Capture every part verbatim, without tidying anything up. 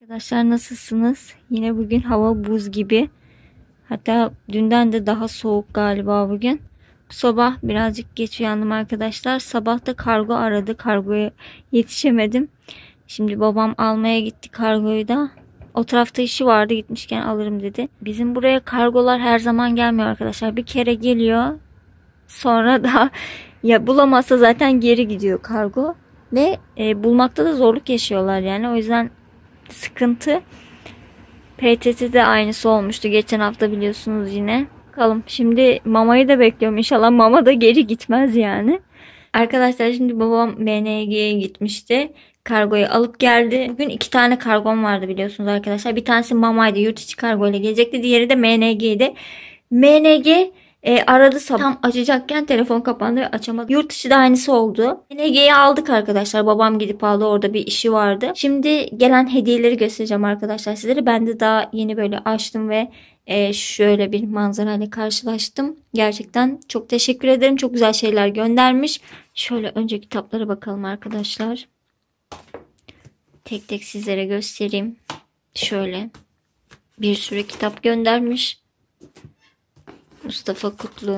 Arkadaşlar nasılsınız? Yine bugün hava buz gibi. Hatta dünden de daha soğuk galiba bugün. Bu sabah birazcık geç uyandım arkadaşlar. Sabah da kargo aradı. Kargoya yetişemedim. Şimdi babam almaya gitti kargoyu da. O tarafta işi vardı, gitmişken alırım dedi. Bizim buraya kargolar her zaman gelmiyor arkadaşlar. Bir kere geliyor. Sonra da ya bulamazsa zaten geri gidiyor kargo. Ve e, bulmakta da zorluk yaşıyorlar yani. O yüzden sıkıntı. P T T'de aynısı olmuştu geçen hafta, biliyorsunuz yine. Bakalım, şimdi mamayı da bekliyorum. İnşallah mama da geri gitmez yani. Arkadaşlar şimdi babam M N G'ye gitmişti. Kargoyu alıp geldi. Bugün iki tane kargom vardı biliyorsunuz arkadaşlar. Bir tanesi mamaydı, yurt içi kargo ile gelecekti. Diğeri de M N G'ydi. M N G E, aradı sabah. Tam açacakken telefon kapandı, açamadı. Yurt dışı da aynısı oldu. M N G'yi aldık arkadaşlar. Babam gidip aldı, orada bir işi vardı. Şimdi gelen hediyeleri göstereceğim arkadaşlar sizlere. Ben de daha yeni böyle açtım ve e, şöyle bir manzarayla karşılaştım. Gerçekten çok teşekkür ederim. Çok güzel şeyler göndermiş. Şöyle önce kitaplara bakalım arkadaşlar. Tek tek sizlere göstereyim. Şöyle bir sürü kitap göndermiş. Mustafa Kutlu.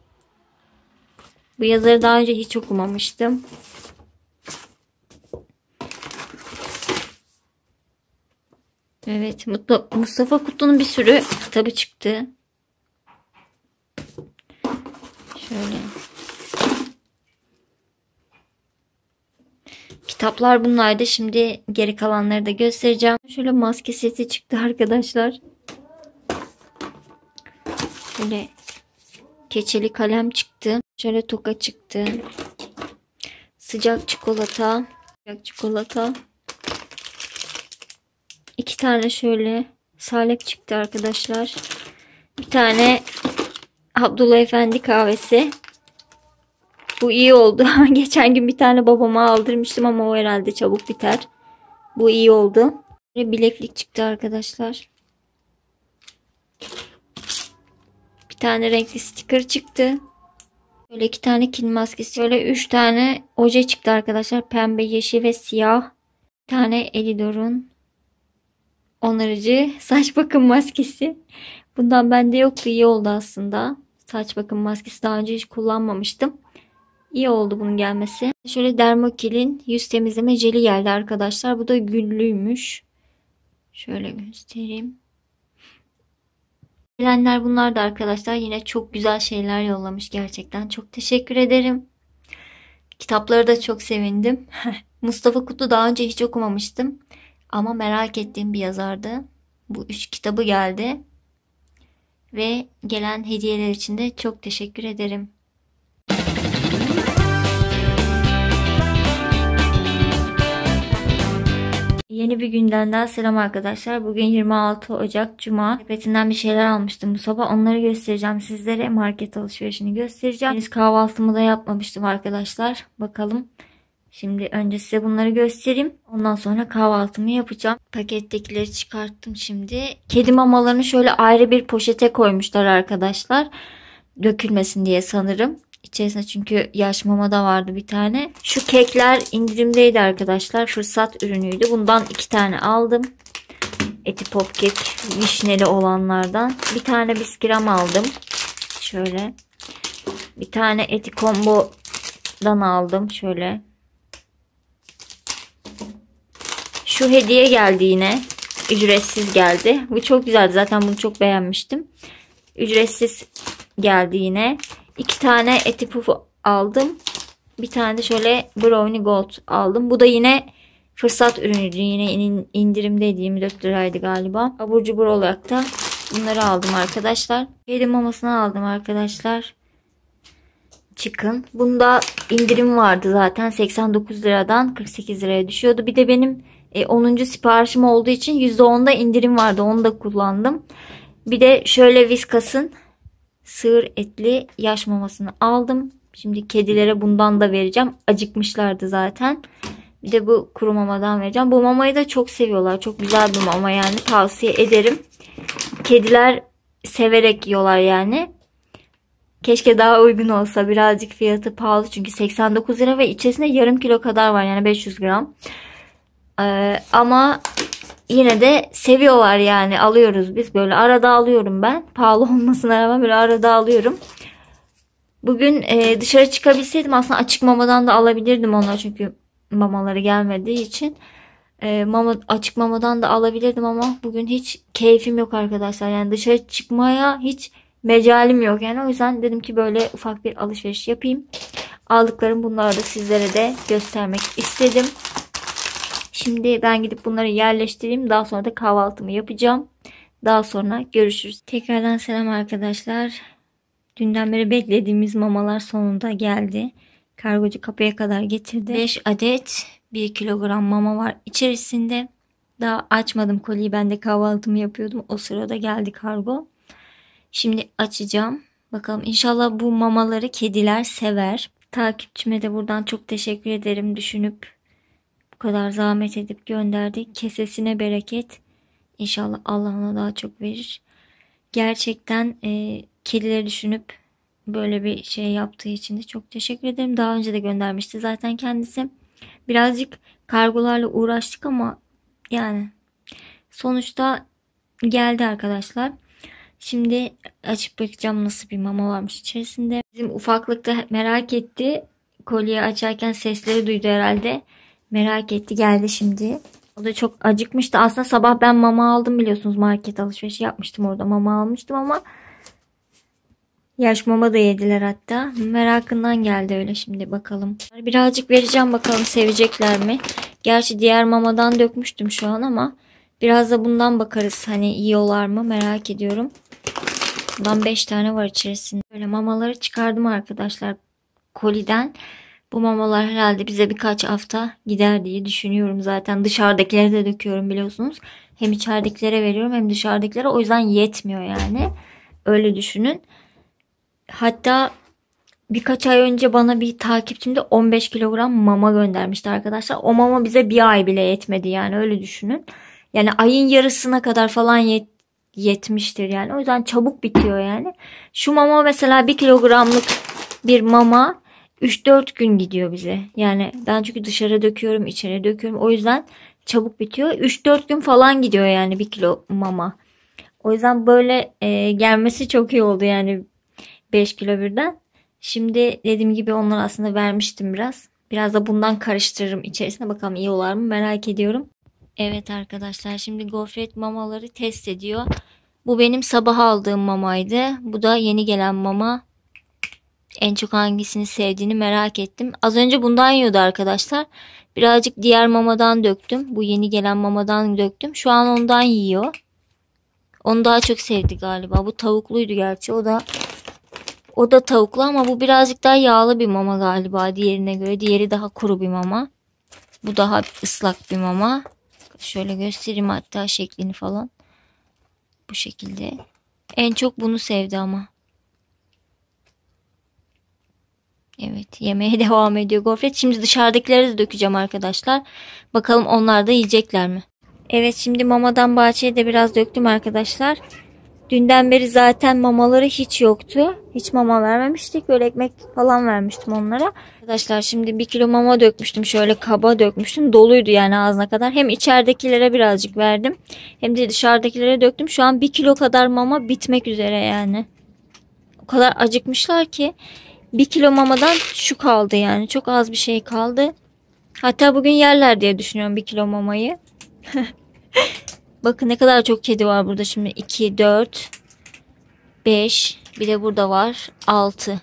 Bu yazarı daha önce hiç okumamıştım. Evet, Mustafa Kutlu'nun bir sürü kitabı çıktı. Şöyle. Kitaplar bunlardı. Şimdi geri kalanları da göstereceğim. Şöyle maske seti çıktı arkadaşlar. Şöyle keçeli kalem çıktı. Şöyle toka çıktı. Sıcak çikolata. Sıcak çikolata. İki tane şöyle salep çıktı arkadaşlar. Bir tane Abdullah Efendi kahvesi. Bu iyi oldu. Geçen gün bir tane babama aldırmıştım ama o herhalde çabuk biter. Bu iyi oldu. Böyle bileklik çıktı arkadaşlar. Bir tane renkli sticker çıktı. Böyle iki tane kil maskesi. Böyle üç tane oje çıktı arkadaşlar. Pembe, yeşil ve siyah. Bir tane Elidor'un onarıcı saç bakım maskesi. Bundan bende yoktu. İyi oldu aslında. Saç bakım maskesi daha önce hiç kullanmamıştım. İyi oldu bunun gelmesi. Şöyle Dermokil'in yüz temizleme jeli geldi arkadaşlar. Bu da güllüymüş. Şöyle göstereyim. Gelenler bunlar da arkadaşlar. Yine çok güzel şeyler yollamış gerçekten. Çok teşekkür ederim. Kitapları da çok sevindim. Mustafa Kutlu daha önce hiç okumamıştım. Ama merak ettiğim bir yazardı. Bu üç kitabı geldi. Ve gelen hediyeler için de çok teşekkür ederim. Yeni bir günden daha selam arkadaşlar. Bugün yirmi altı Ocak Cuma. Sepetinden bir şeyler almıştım bu sabah. Onları göstereceğim sizlere. Market alışverişini göstereceğim. Henüz kahvaltımı da yapmamıştım arkadaşlar. Bakalım. Şimdi önce size bunları göstereyim. Ondan sonra kahvaltımı yapacağım. Pakettekileri çıkarttım şimdi. Kedi mamalarını şöyle ayrı bir poşete koymuşlar arkadaşlar. Dökülmesin diye sanırım. İçerisinde çünkü yaş mama da vardı bir tane. Şu kekler indirimdeydi arkadaşlar. Fırsat ürünüydü. Bundan iki tane aldım. Eti pop kek vişneli olanlardan. Bir tane bisküvi aldım. Şöyle. Bir tane eti kombodan aldım. Şöyle. Şu hediye geldi yine. Ücretsiz geldi. Bu çok güzeldi. Zaten bunu çok beğenmiştim. Ücretsiz geldi yine. İki tane eti pufu aldım. Bir tane de şöyle brownie gold aldım. Bu da yine fırsat ürünüydü. Yine indirimdeydi. yirmi dört liraydı galiba. Abur cubur olarak da bunları aldım arkadaşlar. Kedi mamasını aldım arkadaşlar. Chicken. Bunda indirim vardı zaten. seksen dokuz liradan kırk sekiz liraya düşüyordu. Bir de benim onuncu siparişim olduğu için yüzde onda indirim vardı. Onu da kullandım. Bir de şöyle Whiskers'ın sığır etli yaş mamasını aldım. Şimdi kedilere bundan da vereceğim. Acıkmışlardı zaten. Bir de bu kuru mamadan vereceğim. Bu mamayı da çok seviyorlar. Çok güzel bir mama yani. Tavsiye ederim. Kediler severek yiyorlar yani. Keşke daha uygun olsa. Birazcık fiyatı pahalı. Çünkü seksen dokuz lira ve içerisinde yarım kilo kadar var. Yani beş yüz gram. Ee, ama yine de seviyorlar yani, alıyoruz biz böyle, arada alıyorum ben. Pahalı olmasına rağmen böyle arada alıyorum. Bugün e, dışarı çıkabilseydim aslında açık mamadan da alabilirdim onlar, çünkü mamaları gelmediği için. E, mama açık mamadan da alabilirdim ama bugün hiç keyfim yok arkadaşlar. Yani dışarı çıkmaya hiç mecalim yok yani. O yüzden dedim ki böyle ufak bir alışveriş yapayım. Aldıklarım bunları da sizlere de göstermek istedim. Şimdi ben gidip bunları yerleştireyim. Daha sonra da kahvaltımı yapacağım. Daha sonra görüşürüz. Tekrardan selam arkadaşlar. Dünden beri beklediğimiz mamalar sonunda geldi. Kargocu kapıya kadar getirdi. beş adet bir kilogram mama var içerisinde. Daha açmadım koliyi. Ben de kahvaltımı yapıyordum. O sırada geldi kargo. Şimdi açacağım. Bakalım, inşallah bu mamaları kediler sever. Takipçime de buradan çok teşekkür ederim. Düşünüp bu kadar zahmet edip gönderdi. Kesesine bereket. İnşallah Allah ona daha çok verir. Gerçekten e, kedileri düşünüp böyle bir şey yaptığı için de çok teşekkür ederim. Daha önce de göndermişti zaten kendisi. Birazcık kargolarla uğraştık ama yani sonuçta geldi arkadaşlar. Şimdi açıp bakacağım nasıl bir mama varmış içerisinde. Bizim ufaklık da merak etti. Kolyeyi açarken sesleri duydu herhalde. Merak etti, geldi şimdi. O da çok acıkmıştı. Aslında sabah ben mama aldım, biliyorsunuz, market alışverişi yapmıştım, orada mama almıştım ama yaş mama da yediler hatta. Merakından geldi öyle, şimdi bakalım. Birazcık vereceğim, bakalım sevecekler mi? Gerçi diğer mamadan dökmüştüm şu an ama biraz da bundan bakarız. Hani yiyorlar mı merak ediyorum. Bundan beş tane var içerisinde. Böyle mamaları çıkardım arkadaşlar koliden. Bu mamalar herhalde bize birkaç hafta gider diye düşünüyorum zaten. Dışarıdakilere de döküyorum biliyorsunuz. Hem içeridekilere veriyorum hem dışarıdakilere. O yüzden yetmiyor yani. Öyle düşünün. Hatta birkaç ay önce bana bir takipçim de on beş kilogram mama göndermişti arkadaşlar. O mama bize bir ay bile yetmedi yani, öyle düşünün. Yani ayın yarısına kadar falan yet yetmiştir yani. O yüzden çabuk bitiyor yani. Şu mama mesela bir kilogramlık bir mama üç dört gün gidiyor bize. Yani ben çünkü dışarı döküyorum, içeri döküyorum. O yüzden çabuk bitiyor. üç dört gün falan gidiyor yani bir kilo mama. O yüzden böyle e, gelmesi çok iyi oldu yani, beş kilo birden. Şimdi dediğim gibi onları aslında vermiştim biraz. Biraz da bundan karıştırırım içerisine. Bakalım iyi olar mı merak ediyorum. Evet arkadaşlar, şimdi gofret mamaları test ediyor. Bu benim sabah aldığım mamaydı. Bu da yeni gelen mama. En çok hangisini sevdiğini merak ettim. Az önce bundan yiyordu arkadaşlar. Birazcık diğer mamadan döktüm. Bu yeni gelen mamadan döktüm. Şu an ondan yiyor. Onu daha çok sevdi galiba. Bu tavukluydu gerçi. O da o da tavuklu ama bu birazcık daha yağlı bir mama galiba diğerine göre. Diğeri daha kuru bir mama. Bu daha ıslak bir mama. Şöyle göstereyim hatta şeklini falan. Bu şekilde. En çok bunu sevdi ama. Evet, yemeye devam ediyor gofret. Şimdi dışarıdakileri de dökeceğim arkadaşlar. Bakalım onlar da yiyecekler mi? Evet, şimdi mamadan bahçeye de biraz döktüm arkadaşlar. Dünden beri zaten mamaları hiç yoktu. Hiç mama vermemiştik. Böyle ekmek falan vermiştim onlara. Arkadaşlar şimdi bir kilo mama dökmüştüm. Şöyle kaba dökmüştüm. Doluydu yani ağzına kadar. Hem içeridekilere birazcık verdim. Hem de dışarıdakilere döktüm. Şu an bir kilo kadar mama bitmek üzere yani. O kadar acıkmışlar ki. Bir kilo mamadan şu kaldı yani. Çok az bir şey kaldı. Hatta bugün yerler diye düşünüyorum bir kilo mamayı. Bakın ne kadar çok kedi var burada şimdi. iki, dört, beş. Bir de burada var. altı.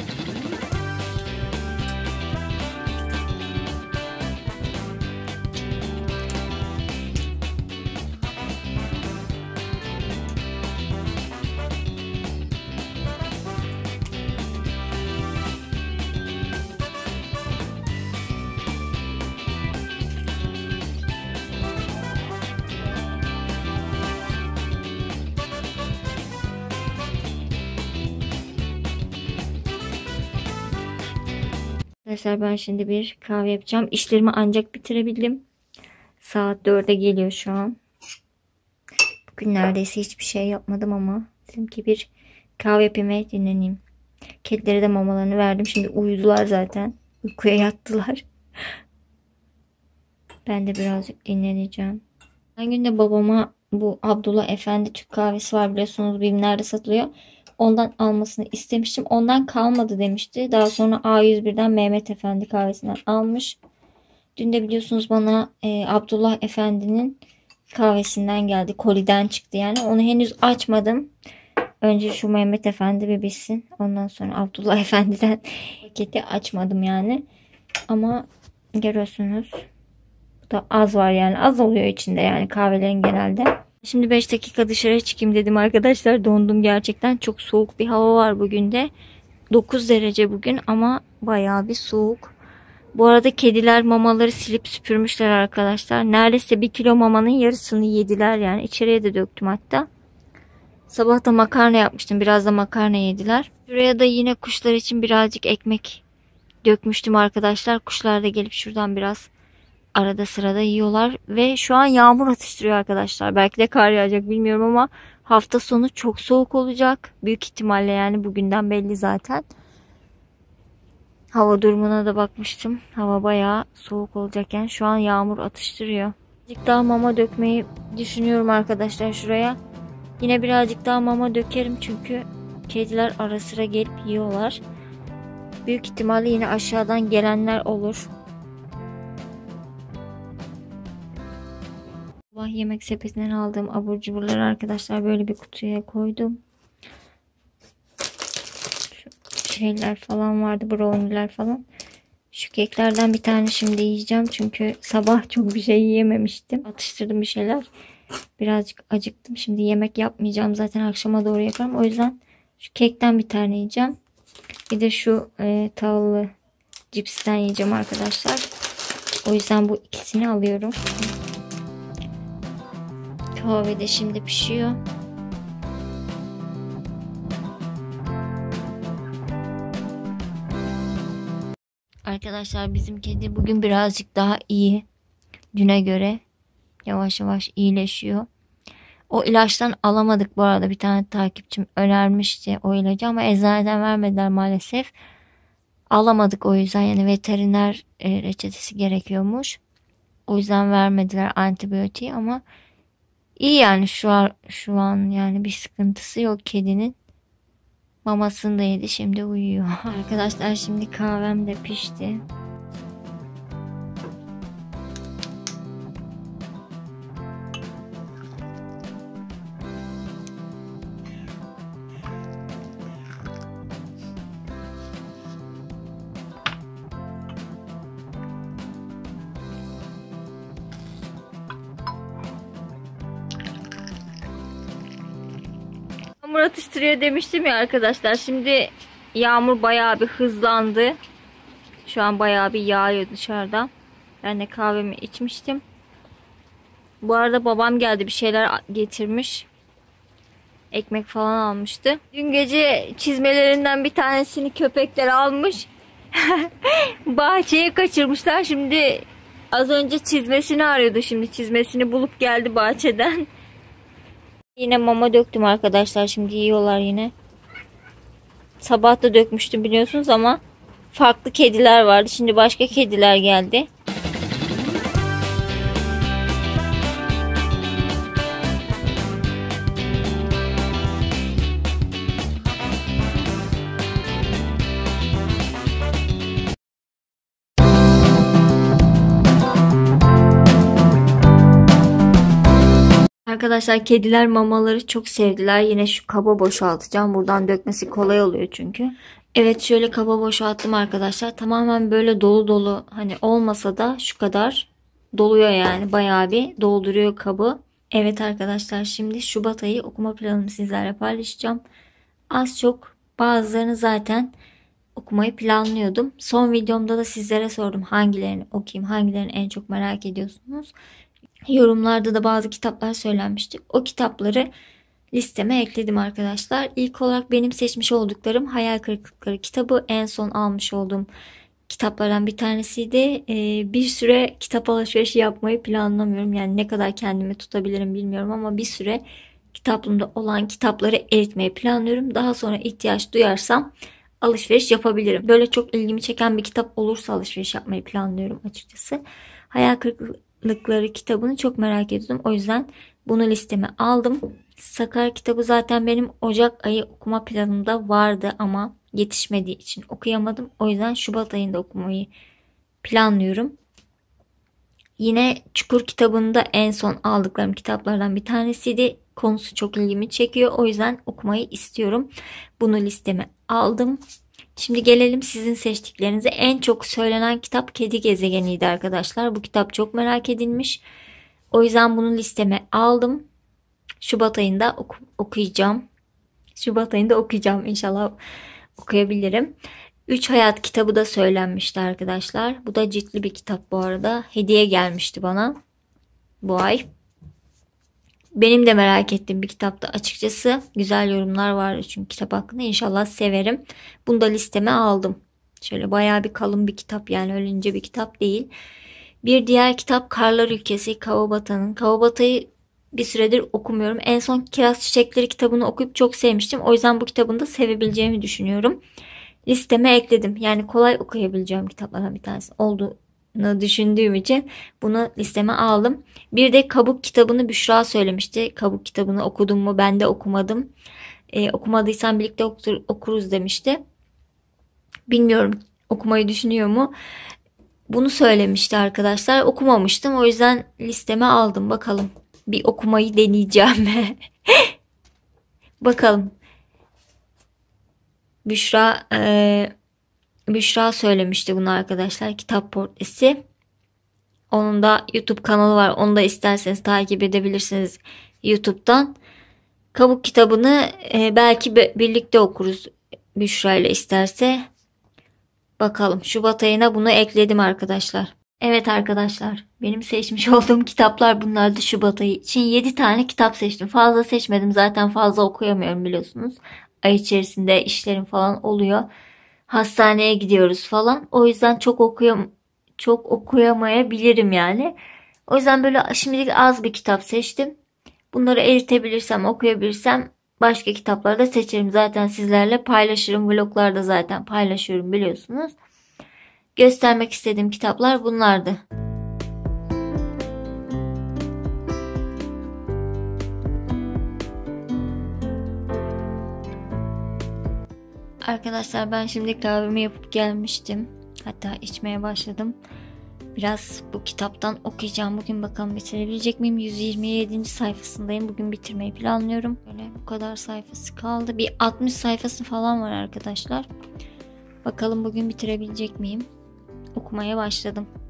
Arkadaşlar ben şimdi bir kahve yapacağım. İşlerimi ancak bitirebildim. Saat dörde geliyor şu an. Bugün neredeyse hiçbir şey yapmadım ama dedim ki bir kahve yapayım ve dinleneyim. Kedilere de mamalarını verdim. Şimdi uyudular zaten. Uykuya yattılar. Ben de birazcık dinleneceğim. Ben gün de babama bu Abdullah Efendi Türk kahvesi var, biliyorsunuz BİM'lerde satılıyor. Ondan almasını istemiştim. Ondan kalmadı demişti. Daha sonra A yüz birden Mehmet Efendi kahvesinden almış. Dün de biliyorsunuz bana e, Abdullah Efendi'nin kahvesinden geldi. Koliden çıktı yani. Onu henüz açmadım. Önce şu Mehmet Efendi bir bitsin. Ondan sonra Abdullah Efendi'den paketi açmadım yani. Ama görüyorsunuz. Bu da az var yani. Az oluyor içinde yani kahvelerin genelde. Şimdi beş dakika dışarı çıkayım dedim arkadaşlar. Dondum gerçekten. Çok soğuk bir hava var bugün de. dokuz derece bugün ama bayağı bir soğuk. Bu arada kediler mamaları silip süpürmüşler arkadaşlar. Neredeyse bir kilo mamanın yarısını yediler yani. İçeriye de döktüm hatta. Sabah da makarna yapmıştım. Biraz da makarna yediler. Şuraya da yine kuşlar için birazcık ekmek dökmüştüm arkadaşlar. Kuşlar da gelip şuradan biraz arada sırada yiyorlar. Ve şu an yağmur atıştırıyor arkadaşlar. Belki de kar yağacak bilmiyorum ama hafta sonu çok soğuk olacak. Büyük ihtimalle yani bugünden belli zaten. Hava durumuna da bakmıştım. Hava bayağı soğuk olacak yani. Şu an yağmur atıştırıyor. Birazcık daha mama dökmeyi düşünüyorum arkadaşlar şuraya. Yine birazcık daha mama dökerim çünkü kediler ara sıra gelip yiyorlar. Büyük ihtimalle yine aşağıdan gelenler olur. Sabah yemek sepetinden aldığım abur cuburları arkadaşlar böyle bir kutuya koydum. Şu şeyler falan vardı, brownie'ler falan. Şu keklerden bir tane şimdi yiyeceğim çünkü sabah çok bir şey yiyememiştim. Atıştırdım bir şeyler. Birazcık acıktım. Şimdi yemek yapmayacağım. Zaten akşama doğru yaparım. O yüzden şu kekten bir tane yiyeceğim. Bir de şu e, tahıllı cipsten yiyeceğim arkadaşlar. O yüzden bu ikisini alıyorum. Kahve de şimdi pişiyor. Arkadaşlar bizim kedi bugün birazcık daha iyi. Düne göre yavaş yavaş iyileşiyor. O ilaçtan alamadık bu arada. Bir tane takipçim önermişti o ilacı ama eczaneden vermediler maalesef. Alamadık o yüzden yani veteriner e, reçetesi gerekiyormuş. O yüzden vermediler antibiyotiği ama iyi yani şu an, şu an yani bir sıkıntısı yok kedinin. Mamasını da yedi, şimdi uyuyor. Arkadaşlar şimdi kahvem de pişti. Yağmur atıştırıyor demiştim ya arkadaşlar. Şimdi yağmur bayağı bir hızlandı. Şu an bayağı bir yağıyor dışarıda. Ben de kahvemi içmiştim. Bu arada babam geldi, bir şeyler getirmiş. Ekmek falan almıştı. Dün gece çizmelerinden bir tanesini köpekler almış. Bahçeye kaçırmışlar. Şimdi az önce çizmesini arıyordu. Şimdi çizmesini bulup geldi bahçeden. Yine mama döktüm arkadaşlar. Şimdi yiyorlar yine. Sabah da dökmüştüm biliyorsunuz ama farklı kediler vardı. Şimdi başka kediler geldi. Arkadaşlar kediler mamaları çok sevdiler. Yine şu kaba boşaltacağım. Buradan dökmesi kolay oluyor çünkü. Evet, şöyle kaba boşalttım arkadaşlar. Tamamen böyle dolu dolu hani olmasa da şu kadar doluyor yani. Bayağı bir dolduruyor kabı. Evet arkadaşlar, şimdi Şubat ayı okuma planımı sizlerle paylaşacağım. Az çok bazılarını zaten okumayı planlıyordum. Son videomda da sizlere sordum hangilerini okuyayım, hangilerini en çok merak ediyorsunuz. Yorumlarda da bazı kitaplar söylenmişti. O kitapları listeme ekledim arkadaşlar. İlk olarak benim seçmiş olduklarım Hayal Kırıklıkları kitabı. En son almış olduğum kitaplardan bir tanesiydi. Ee, bir süre kitap alışverişi yapmayı planlamıyorum. Yani ne kadar kendimi tutabilirim bilmiyorum ama bir süre kitaplığımda olan kitapları eritmeyi planlıyorum. Daha sonra ihtiyaç duyarsam alışveriş yapabilirim. Böyle çok ilgimi çeken bir kitap olursa alışveriş yapmayı planlıyorum açıkçası. Hayal Kırıklıkları Karanlıkları kitabını çok merak ediyordum. O yüzden bunu listeme aldım. Sakar kitabı zaten benim Ocak ayı okuma planımda vardı ama yetişmediği için okuyamadım. O yüzden Şubat ayında okumayı planlıyorum. Yine Çukur kitabını da en son aldıklarım kitaplardan bir tanesiydi. Konusu çok ilgimi çekiyor. O yüzden okumayı istiyorum. Bunu listeme aldım. Şimdi gelelim sizin seçtiklerinize. En çok söylenen kitap Kedi Gezegeni'ydi arkadaşlar. Bu kitap çok merak edilmiş. O yüzden bunu listeme aldım. Şubat ayında oku- okuyacağım. Şubat ayında okuyacağım. İnşallah okuyabilirim. Üç Hayat kitabı da söylenmişti arkadaşlar. Bu da ciltli bir kitap bu arada. Hediye gelmişti bana bu ay. Benim de merak ettiğim bir kitaptı açıkçası. Güzel yorumlar vardı çünkü kitap hakkında. İnşallah severim. Bunu da listeme aldım. Şöyle bayağı bir kalın bir kitap, yani ölünce bir kitap değil. Bir diğer kitap Karlar Ülkesi Kawabata'nın. Kawabata'yı bir süredir okumuyorum. En son Kiraz Çiçekleri kitabını okuyup çok sevmiştim. O yüzden bu kitabını da sevebileceğimi düşünüyorum. Listeme ekledim. Yani kolay okuyabileceğim kitaplardan bir tanesi olduğunu düşündüğüm için bunu listeme aldım. Bir de Kabuk kitabını Büşra söylemişti. Kabuk kitabını okudum mu? Ben de okumadım. Ee, okumadıysan birlikte okur, okuruz demişti. Bilmiyorum, okumayı düşünüyor mu? Bunu söylemişti arkadaşlar. Okumamıştım. O yüzden listeme aldım. Bakalım. Bir okumayı deneyeceğim. Bakalım. Büşra e, Büşra söylemişti bunu arkadaşlar. Kitap portresi. Onun da YouTube kanalı var. Onu da isterseniz takip edebilirsiniz YouTube'dan. Kabuk kitabını e, belki birlikte okuruz Büşra ile isterse. Bakalım. Şubat ayına bunu ekledim arkadaşlar. Evet arkadaşlar. Benim seçmiş olduğum kitaplar bunlardı Şubat ayı için. yedi tane kitap seçtim. Fazla seçmedim. Zaten fazla okuyamıyorum biliyorsunuz. Ay içerisinde işlerim falan oluyor. Hastaneye gidiyoruz falan. O yüzden çok okuyam çok okuyamayabilirim yani. O yüzden böyle şimdilik az bir kitap seçtim. Bunları eritebilirsem, okuyabilirsem başka kitapları da seçerim. Zaten sizlerle paylaşırım. Vloglarda zaten paylaşıyorum biliyorsunuz. Göstermek istediğim kitaplar bunlardı. Arkadaşlar ben şimdi kahvemi yapıp gelmiştim. Hatta içmeye başladım. Biraz bu kitaptan okuyacağım. Bugün bakalım bitirebilecek miyim? yüz yirmi yedinci sayfasındayım. Bugün bitirmeyi planlıyorum. Böyle bu kadar sayfası kaldı. Bir altmış sayfası falan var arkadaşlar. Bakalım bugün bitirebilecek miyim? Okumaya başladım.